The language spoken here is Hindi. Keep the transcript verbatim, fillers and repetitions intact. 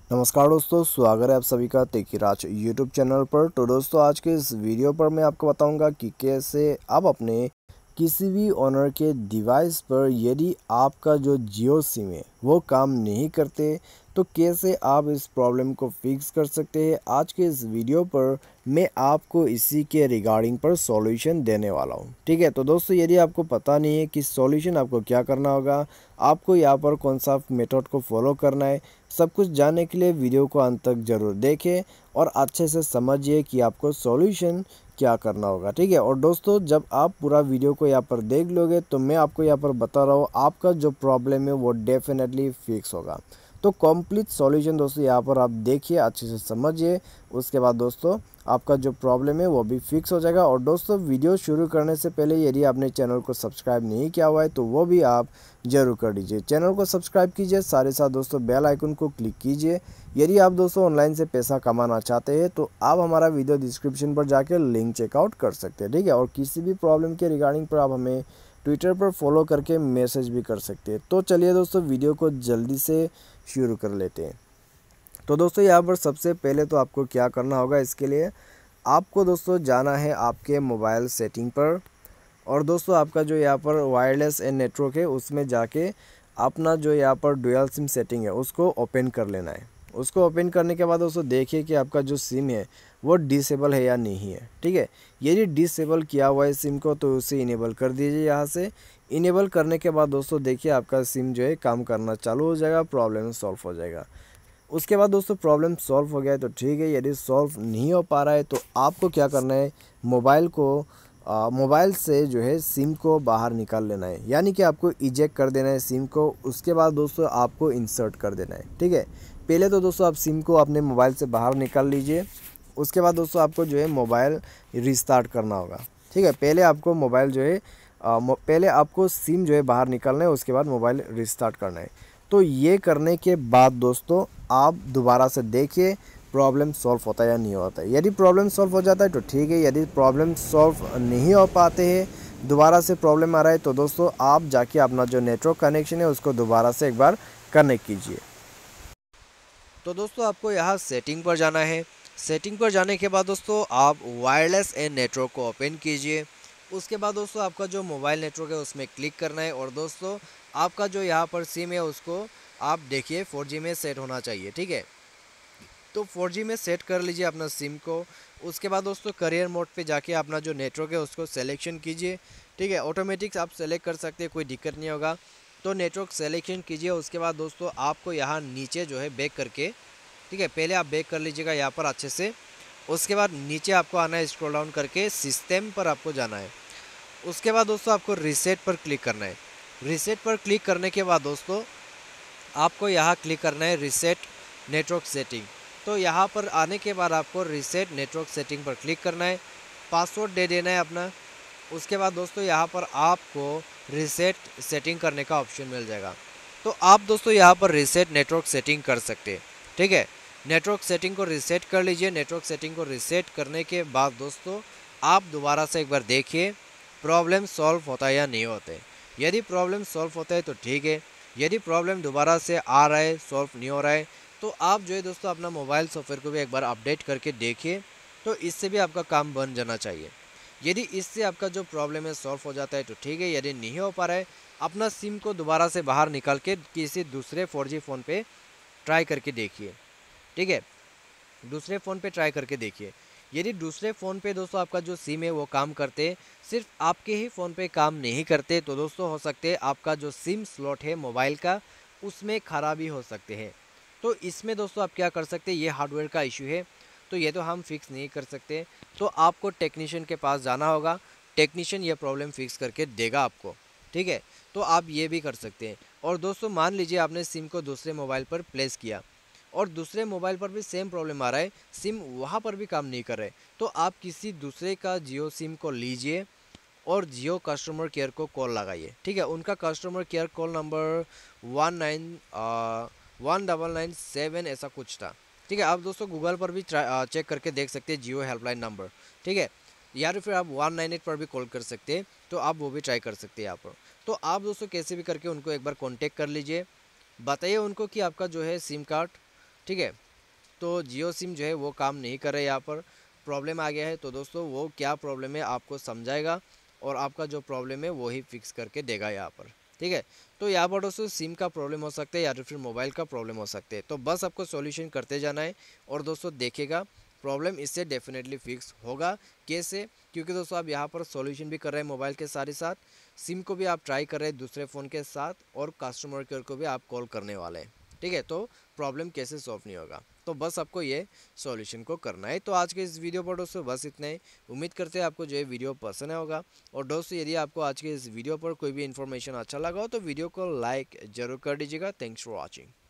नमस्कार दोस्तों, स्वागत है आप सभी का टेकीराज यूट्यूब चैनल पर। तो दोस्तों, आज के इस वीडियो पर मैं आपको बताऊंगा कि कैसे आप अपने किसी भी ओनर के डिवाइस पर यदि आपका जो जियो सिम है वो काम नहीं करते तो कैसे आप इस प्रॉब्लम को फिक्स कर सकते हैं। आज के इस वीडियो पर मैं आपको इसी के रिगार्डिंग पर सॉल्यूशन देने वाला हूं। ठीक है, तो दोस्तों, यदि आपको पता नहीं है कि सॉल्यूशन आपको क्या करना होगा, आपको यहाँ पर कौन सा मेथड को फॉलो करना है, सब कुछ जानने के लिए वीडियो को अंत तक ज़रूर देखें और अच्छे से समझिए कि आपको सॉल्यूशन क्या करना होगा। ठीक है, और दोस्तों, जब आप पूरा वीडियो को यहाँ पर देख लोगे तो मैं आपको यहाँ पर बता रहा हूँ आपका जो प्रॉब्लम है वो डेफिनेटली फिक्स होगा। तो कंप्लीट सॉल्यूशन दोस्तों यहाँ पर आप देखिए, अच्छे से समझिए, उसके बाद दोस्तों आपका जो प्रॉब्लम है वो भी फिक्स हो जाएगा। और दोस्तों, वीडियो शुरू करने से पहले यदि आपने चैनल को सब्सक्राइब नहीं किया हुआ है तो वो भी आप जरूर कर दीजिए। चैनल को सब्सक्राइब कीजिए, साथ ही साथ दोस्तों बेल आइकन को क्लिक कीजिए। यदि आप दोस्तों ऑनलाइन से पैसा कमाना चाहते हैं तो आप हमारा वीडियो डिस्क्रिप्शन पर जाकर लिंक चेकआउट कर सकते हैं। ठीक है, और किसी भी प्रॉब्लम के रिगार्डिंग पर आप हमें ट्विटर पर फॉलो करके मैसेज भी कर सकते हैं। तो चलिए दोस्तों, वीडियो को जल्दी से शुरू कर लेते हैं। तो दोस्तों, यहाँ पर सबसे पहले तो आपको क्या करना होगा, इसके लिए आपको दोस्तों जाना है आपके मोबाइल सेटिंग पर। और दोस्तों, आपका जो यहाँ पर वायरलेस एंड नेटवर्क है उसमें जाके अपना जो यहाँ पर डुअल सिम सेटिंग है उसको ओपन कर लेना है। उसको ओपन करने के बाद दोस्तों देखिए कि आपका जो सिम है वो डिसेबल है या नहीं है। ठीक है, यदि डिसेबल किया हुआ है सिम को तो उसे इनेबल कर दीजिए। यहाँ से इनेबल करने के बाद दोस्तों देखिए आपका सिम जो है काम करना चालू हो जाएगा, प्रॉब्लम सॉल्व हो जाएगा। उसके बाद दोस्तों प्रॉब्लम सॉल्व हो गया है तो ठीक है, यदि सॉल्व नहीं हो पा रहा है तो आपको क्या करना है, मोबाइल को आ, मोबाइल से जो है सिम को बाहर निकाल लेना है, यानी कि आपको इजेक्ट कर देना है सिम को। उसके बाद दोस्तों आपको इंसर्ट कर देना है। ठीक है, पहले तो दोस्तों आप सिम को अपने मोबाइल से बाहर निकाल लीजिए। उसके बाद दोस्तों आपको जो है मोबाइल रिस्टार्ट करना होगा। ठीक है, पहले आपको मोबाइल जो है आ, पहले आपको सिम जो है बाहर निकालना है, उसके बाद मोबाइल रिस्टार्ट करना है। तो ये करने के बाद दोस्तों आप दोबारा से देखिए प्रॉब्लम सॉल्व होता है या नहीं होता है। यदि प्रॉब्लम सॉल्व हो जाता है तो ठीक है, यदि प्रॉब्लम सॉल्व नहीं हो पाते हैं, दोबारा से प्रॉब्लम आ रहा है, तो दोस्तों आप जाके अपना जो नेटवर्क कनेक्शन है उसको दोबारा से एक बार कनेक्ट कीजिए। तो दोस्तों आपको यहाँ सेटिंग पर जाना है। सेटिंग पर जाने के बाद दोस्तों आप वायरलेस एंड नेटवर्क को ओपन कीजिए। उसके बाद दोस्तों आपका जो मोबाइल नेटवर्क है उसमें क्लिक करना है और दोस्तों आपका जो यहाँ पर सिम है उसको आप देखिए फोर जी में सेट होना चाहिए। ठीक है, तो फोर जी में सेट कर लीजिए अपना सिम को। उसके बाद दोस्तों करियर मोड पे जाके अपना जो नेटवर्क है उसको सेलेक्शन कीजिए। ठीक है, ऑटोमेटिक आप सेलेक्ट कर सकते हैं, कोई दिक्कत नहीं होगा। तो नेटवर्क सेलेक्शन कीजिए। उसके बाद दोस्तों आपको यहाँ नीचे जो है बैक करके, ठीक है, पहले आप बैक कर लीजिएगा यहाँ पर अच्छे से। उसके बाद नीचे आपको आना है, स्क्रॉल डाउन करके सिस्टम पर आपको जाना है। उसके बाद दोस्तों आपको रीसेट पर क्लिक करना है। रीसेट पर क्लिक करने के बाद दोस्तों आपको यहाँ क्लिक करना है रीसेट नेटवर्क सेटिंग। तो यहाँ पर आने के बाद आपको रीसेट नेटवर्क सेटिंग पर क्लिक करना है, पासवर्ड दे देना है अपना। उसके बाद दोस्तों यहाँ पर आपको रीसेट सेटिंग करने का ऑप्शन मिल जाएगा। तो आप दोस्तों यहाँ पर रीसेट नेटवर्क सेटिंग कर सकते हैं। ठीक है, नेटवर्क सेटिंग को रीसेट कर लीजिए। नेटवर्क सेटिंग को रीसेट करने के बाद दोस्तों आप दोबारा से एक बार देखिए प्रॉब्लम सॉल्व होता है या नहीं होता है। यदि प्रॉब्लम सॉल्व होता है तो ठीक है, यदि प्रॉब्लम दोबारा से आ रहा है, सॉल्व नहीं हो रहा है, तो आप जो है दोस्तों अपना मोबाइल सॉफ्टवेयर को भी एक बार अपडेट करके देखिए। तो इससे भी आपका काम बन जाना चाहिए। यदि इससे आपका जो प्रॉब्लम है सॉल्व हो जाता है तो ठीक है, यदि नहीं हो पा रहा है, अपना सिम को दोबारा से बाहर निकाल के किसी दूसरे फोर जी फ़ोन पे ट्राई करके देखिए। ठीक है, दूसरे फ़ोन पे ट्राई करके देखिए। यदि दूसरे फ़ोन पे दोस्तों आपका जो सिम है वो काम करते, सिर्फ आपके ही फ़ोन पे काम नहीं करते, तो दोस्तों हो सकते हैं आपका जो सिम स्लॉट है मोबाइल का उसमें खराबी हो सकते हैं। तो इसमें दोस्तों आप क्या कर सकते हैं, ये हार्डवेयर का इशू है तो ये तो हम फिक्स नहीं कर सकते। तो आपको टेक्नीशियन के पास जाना होगा, टेक्नीशियन ये प्रॉब्लम फिक्स करके देगा आपको। ठीक है, तो आप ये भी कर सकते हैं। और दोस्तों मान लीजिए आपने सिम को दूसरे मोबाइल पर प्लेस किया और दूसरे मोबाइल पर भी सेम प्रॉब्लम आ रहा है, सिम वहाँ पर भी काम नहीं कर रहा है, तो आप किसी दूसरे का जियो सिम को लीजिए और जियो कस्टमर केयर को कॉल लगाइए। ठीक है, उनका customer care call number one nine one double nine seven ऐसा कुछ था। ठीक है, आप दोस्तों गूगल पर भी चेक करके देख सकते हैं जियो हेल्पलाइन नंबर। ठीक है, या फिर आप वन नाइन एट पर भी कॉल कर सकते हैं, तो आप वो भी ट्राई कर सकते हैं यहाँ पर। तो आप दोस्तों कैसे भी करके उनको एक बार कॉन्टेक्ट कर लीजिए, बताइए उनको कि आपका जो है सिम कार्ड ठीक है। तो जियो सिम जो है वो काम नहीं कर रहा है, यहाँ पर प्रॉब्लम आ गया है। तो दोस्तों वो क्या प्रॉब्लम है आपको समझाएगा और आपका जो प्रॉब्लम है वो ही फिक्स करके देगा यहाँ पर। ठीक है। तो यहाँ पर दोस्तों सिम का प्रॉब्लम हो सकता है या तो फिर मोबाइल का प्रॉब्लम हो सकते हैं। तो बस आपको सॉल्यूशन करते जाना है और दोस्तों देखिएगा प्रॉब्लम इससे डेफिनेटली फिक्स होगा। कैसे? क्योंकि दोस्तों आप यहाँ पर सॉल्यूशन भी कर रहे हैं मोबाइल के साथ ही साथ, सिम को भी आप ट्राई कर रहे हैं दूसरे फ़ोन के साथ और कस्टमर केयर को भी आप कॉल करने वाले हैं। ठीक है। तो प्रॉब्लम कैसे सॉल्व नहीं होगा, तो बस आपको ये सॉल्यूशन को करना है। तो आज के इस वीडियो पर दोस्तों बस इतना ही। उम्मीद करते हैं आपको जो है वीडियो पसंद आया होगा। और दोस्तों यदि आपको आज के इस वीडियो पर कोई भी इन्फॉर्मेशन अच्छा लगा हो तो वीडियो को लाइक जरूर कर दीजिएगा। Thanks for watching.